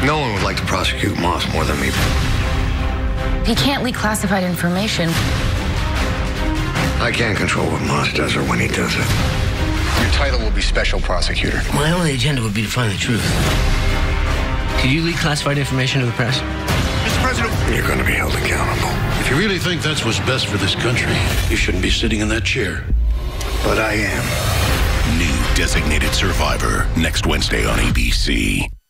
No one would like to prosecute Moss more than me. He can't leak classified information. I can't control what Moss does or when he does it. Your title will be Special Prosecutor. My only agenda would be to find the truth. Could you leak classified information to the press? Mr. President, you're going to be held accountable. If you really think that's what's best for this country, you shouldn't be sitting in that chair. But I am. New Designated Survivor, next Wednesday on ABC.